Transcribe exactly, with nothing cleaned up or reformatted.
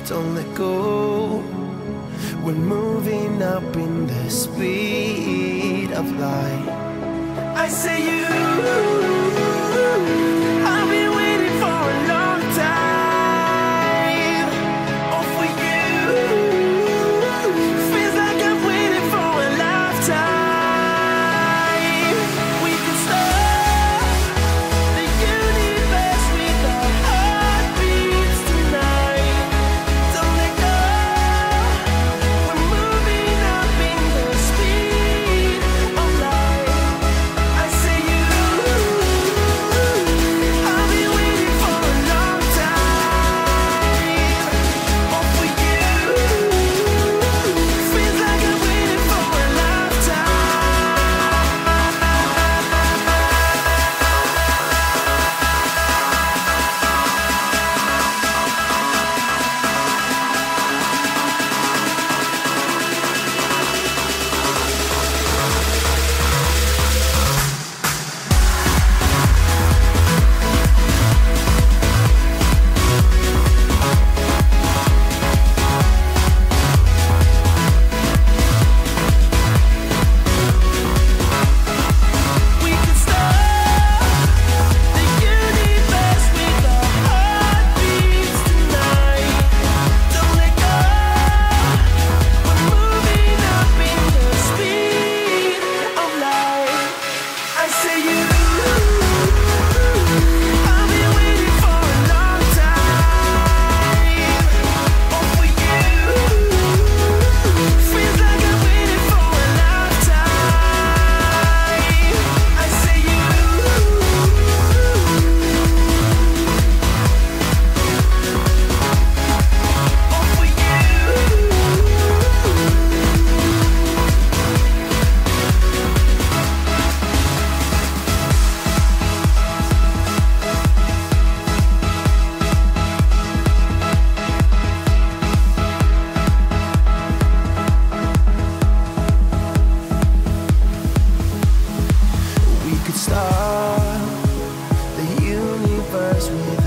don't let go. We're moving up in the speed of light. I say you, I've been waiting for a long time. Oh, for you, feels like I've waited for a lifetime. We can start the universe with our heartbeats tonight. Don't let go. We're moving up in the speed of light. I say you, I've been waiting for a long time. Oh, for you, feels like I've waited for a we can start the universe with our heartbeats tonight. Don't let go. We're moving up in the speed of light. I say you, I've been waiting for a long time. Oh, for you, feels like I've waited for a lifetime. I say you, oh, for you. We could start the universe with